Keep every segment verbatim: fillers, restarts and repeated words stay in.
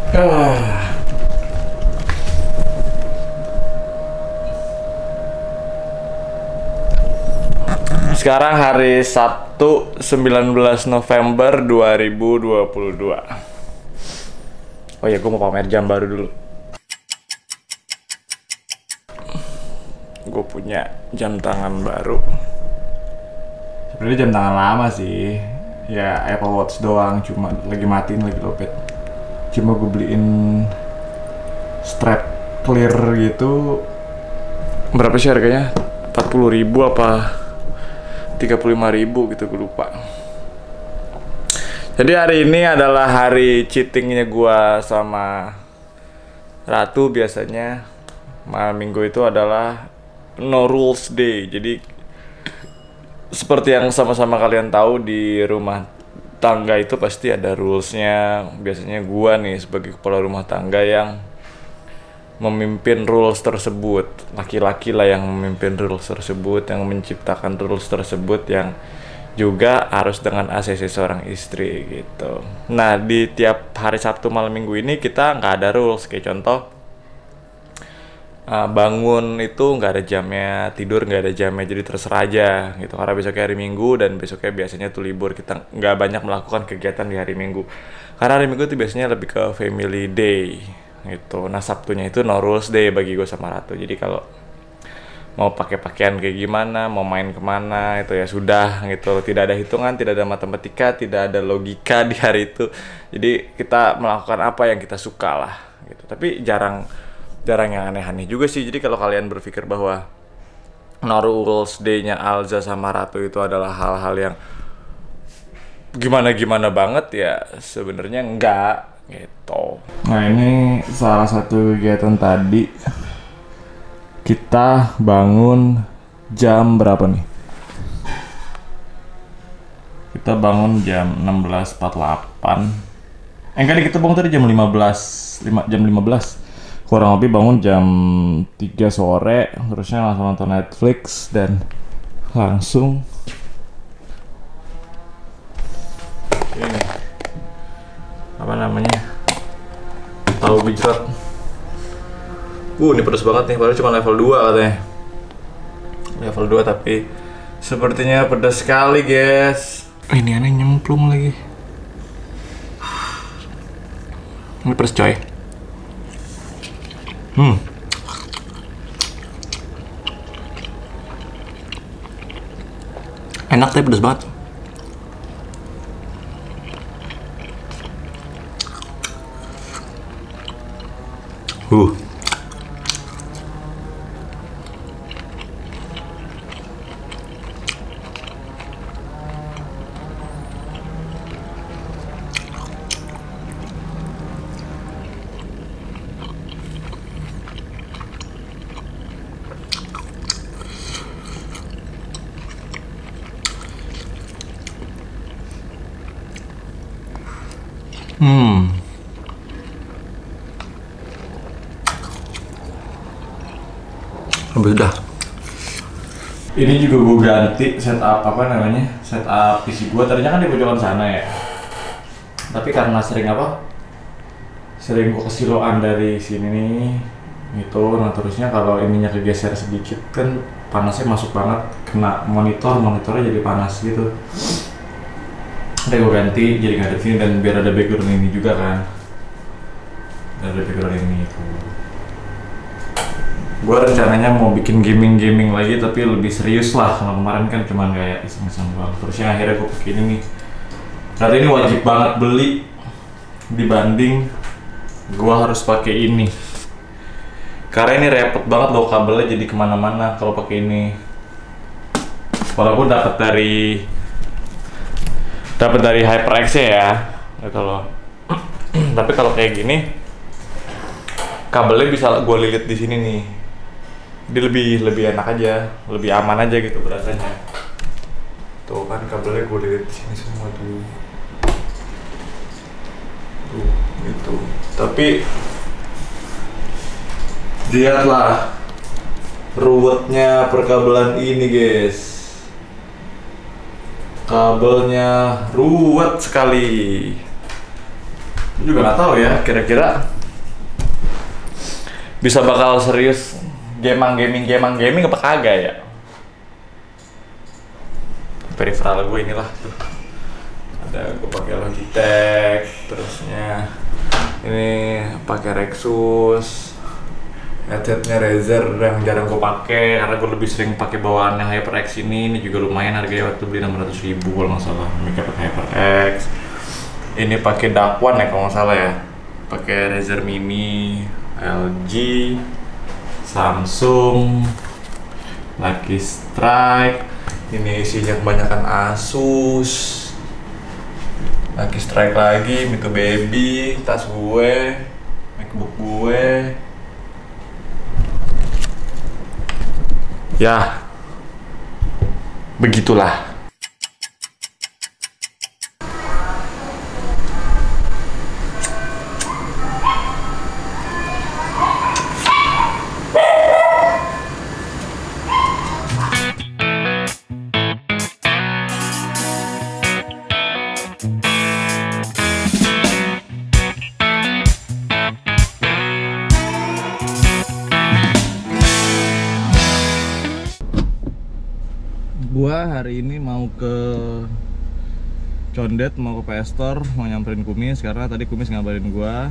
Ah. Sekarang hari Sabtu sembilan belas November dua ribu dua puluh dua. Oh ya, gue mau pamer jam baru dulu. Gue punya jam tangan baru. Sebenarnya jam tangan lama sih. Ya Apple Watch doang, cuma lagi matiin, lagi lopet. Cuma gue beliin strap clear gitu. Berapa sih harganya? empat puluh ribu apa tiga puluh lima ribu gitu, gue lupa. Jadi hari ini adalah hari cheatingnya gua sama Ratu. Biasanya malam minggu itu adalah no rules day. Jadi seperti yang sama-sama kalian tahu, di rumah tangga itu pasti ada rulesnya. Biasanya gua nih sebagai kepala rumah tangga yang memimpin rules tersebut. Laki-laki lah yang memimpin rules tersebut, yang menciptakan rules tersebut, yang juga harus dengan A C C seorang istri gitu. Nah, di tiap hari Sabtu malam minggu ini kita nggak ada rules. Kayak contoh, uh, bangun itu nggak ada jamnya, tidur nggak ada jamnya, jadi terserah aja gitu. Karena besoknya hari Minggu dan besoknya biasanya tuh libur, kita nggak banyak melakukan kegiatan di hari Minggu. Karena hari Minggu itu biasanya lebih ke family day gitu. Nah, Sabtunya itu no rules day bagi gue sama Ratu. Jadi kalau mau pakai pakaian kayak gimana, mau main kemana, itu ya sudah gitu. Tidak ada hitungan, tidak ada matematika, tidak ada logika di hari itu. Jadi kita melakukan apa yang kita suka lah gitu. Tapi jarang jarang yang aneh-aneh juga sih. Jadi kalau kalian berpikir bahwa no rules day-nya Alza sama Ratu itu adalah hal-hal yang gimana-gimana banget, ya sebenarnya enggak gitu. Nah, ini salah satu kegiatan tadi. Kita bangun jam berapa nih? Kita bangun jam enam belas empat puluh delapan. Eh enggak, kita bangun tadi jam lima belas, jam lima belas. Kurang lebih bangun jam tiga sore, terusnya langsung nonton Netflix dan langsung ini apa namanya, tahu gejrot. Uh, ini pedas banget nih, padahal cuma level dua katanya. Level dua tapi sepertinya pedas sekali, guys. Ini aneh, nyemplung lagi. Ini pedas coy. Hmm. Enak tapi pedas banget. Uh. Hmm. Habis dah. Ini juga gue ganti setup apa namanya? Setup P C gue. Tadinya kan di pojokan sana ya. Tapi karena sering apa? Sering gue kesiloan dari sini nih. Gitu. Nah, terusnya kalau ininya kegeser sedikit kan panasnya masuk banget, kena monitor, monitornya jadi panas gitu. Udah gue ganti jadi nggak ada sini, dan biar ada background ini juga kan, biar ada background ini itu. Gue rencananya mau bikin gaming-gaming lagi tapi lebih serius lah. Kalau kemarin kan cuma kayak iseng-iseng doang. Terusnya akhirnya gue pakai ini nih. Saat ini wajib banget beli dibanding gue harus pakai ini. Karena ini repot banget loh, kabelnya jadi kemana-mana kalau pakai ini. Walaupun dapat dari dapat dari HyperX ya, gitu loh. Tapi kalau kayak gini, kabelnya bisa gue lilit di sini nih. Dia lebih lebih enak aja, lebih aman aja gitu berasanya. Tuh kan kabelnya gue lilit di sini semua tuh. Tuh, gitu. Tapi lihatlah ruwetnya perkabelan ini, guys. Kabelnya ruwet sekali. juga nggak tahu ya kira-kira bisa bakal serius gaming gaming gaming gaming apa kagak ya. Peripheral gue inilah tuh, ada gue pakai Logitech, terusnya ini pakai Rexus, headsetnya Razer yang jarang gue pakai karena gue lebih sering pakai bawaannya HyperX ini. Ini juga lumayan harganya, waktu beli enam ratus ribu kalau nggak salah. Ini pakai HyperX. Ini pakai Dakwan ya kalau nggak salah ya. Pakai Razer Mini, L G, Samsung, Lucky Strike. Ini isinya kebanyakan Asus, Lucky Strike lagi, Mito Baby, tas gue, MacBook gue. Ya, begitulah. Gua hari ini mau ke Condet, mau ke P S Store, mau nyamperin Kumis karena tadi Kumis ngabarin gua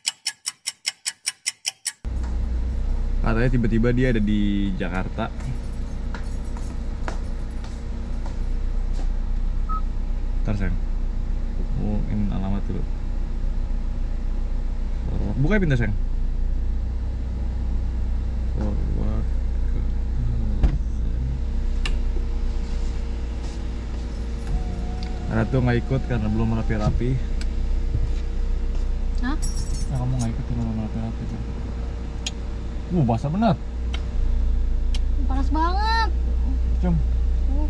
katanya tiba-tiba dia ada di Jakarta. Ntar sayang, oh ini alamat dulu. Buka pintu sayang. Forward. Ratu nggak ikut karena belum rapi-rapi. Hah? Nah, kamu nggak ikut karena belum rapi-rapi tuh. Uh, basah bener. Panas banget. Cum. Uh.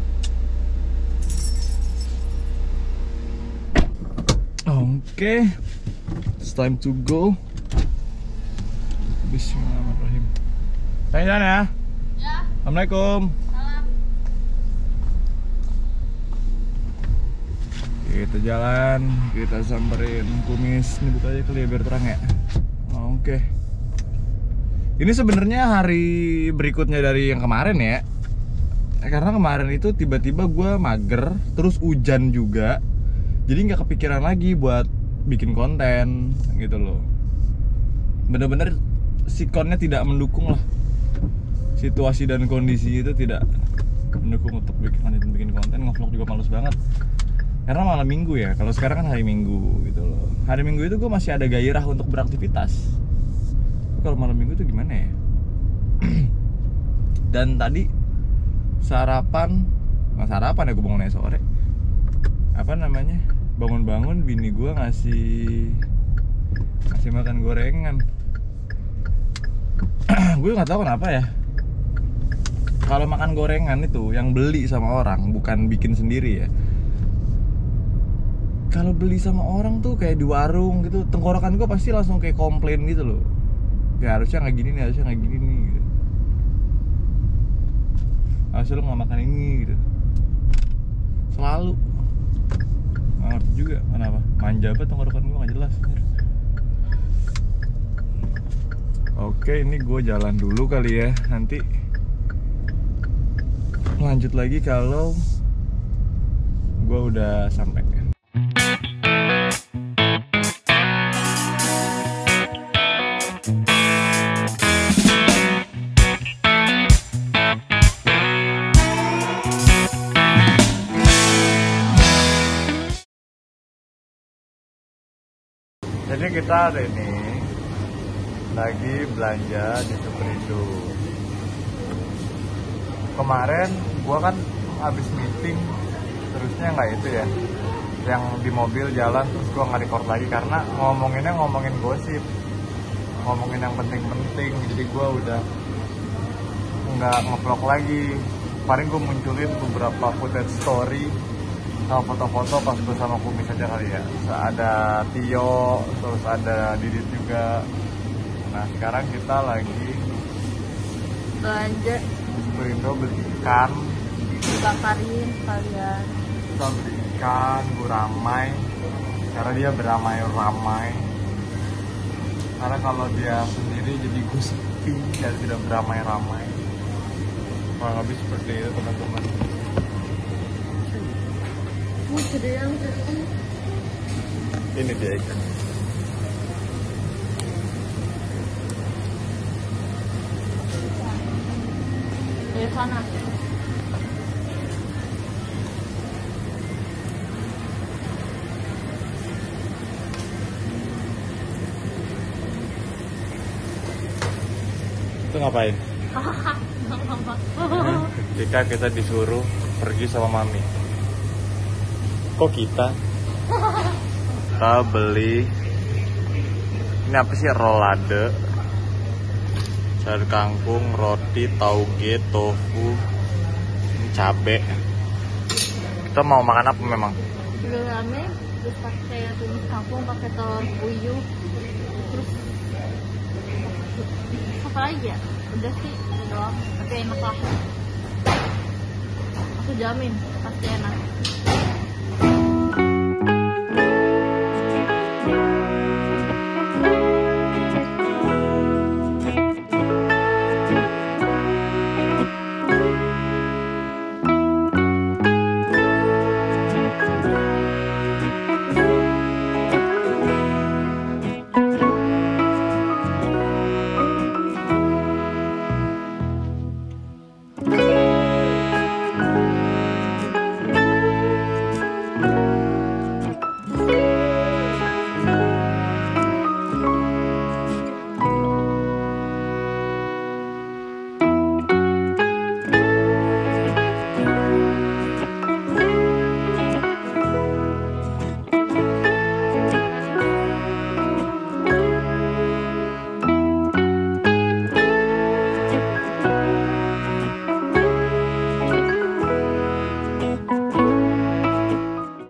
Oke, okay. It's time to go. Bismillahirrahmanirrahim. Saya jalan ya. Ya. Assalamualaikum. Salam. Kita jalan, kita samperin Kumis. Ini buka aja kali ya biar terang ya. Oke. Okay. Ini sebenarnya hari berikutnya dari yang kemarin ya. Karena kemarin itu tiba-tiba gue mager, terus hujan juga. Jadi nggak kepikiran lagi buat bikin konten gitu loh. Bener-bener sikonnya tidak mendukung lah. Situasi dan kondisi itu tidak mendukung untuk bikin konten, bikin konten. Nge-vlog juga males banget. Karena malam minggu ya, kalau sekarang kan hari minggu gitu loh. Hari minggu itu gue masih ada gairah untuk beraktivitas. Kalau malam minggu itu gimana ya? Dan tadi sarapan, nggak sarapan ya, gue bangunnya sore. Apa namanya? Bangun-bangun bini gue ngasih ngasih makan gorengan. Gue nggak tahu kenapa ya. Kalau makan gorengan itu yang beli sama orang, bukan bikin sendiri ya. Kalau beli sama orang tuh kayak di warung gitu, tenggorokan gue pasti langsung kayak komplain gitu loh. Ya harusnya nggak gini nih, harusnya nggak gini nih gitu. Harusnya lo nggak makan ini gitu. Selalu. Nggak ngerti juga kenapa. Manja banget tenggorokan gue, nggak jelas. Oke, ini gue jalan dulu kali ya. Nanti lanjut lagi kalau gue udah sampai. Jadi kita ada ini lagi belanja di Superindo. Kemarin gua kan habis meeting, terusnya nggak itu ya, yang di mobil jalan, terus gua nggak record lagi karena ngomonginnya ngomongin gosip, ngomongin yang penting-penting. Jadi gua udah nggak nge-vlog lagi. Paling gua munculin beberapa footage story sama foto-foto pas gue sama Kumis aja kali ya. Ada Tio, terus ada Didit juga. Nah sekarang kita lagi Belanja di Superindo beli ikan, dibakarin kalian. kita beli ikan gurame karena dia beramai-ramai. Karena kalau dia sendiri jadi gue sepi dan tidak beramai-ramai. Kurang lebih seperti itu teman-teman. Oh, gedean sih. Ini dia ikan. Dari sana. Itu ngapain? Ketika kita disuruh pergi sama mami. Kok kita? Kita beli ini apa sih, rolade, sayur kangkung, roti, tauge, tofu, ini cabe. Kita mau makan apa memang? Gulame, terus pakai tumis kangkung, pakai telur puyuh, terus apa lagi ya? Udah sih, itu doang. Tapi enak lah. Aku jamin pasti enak.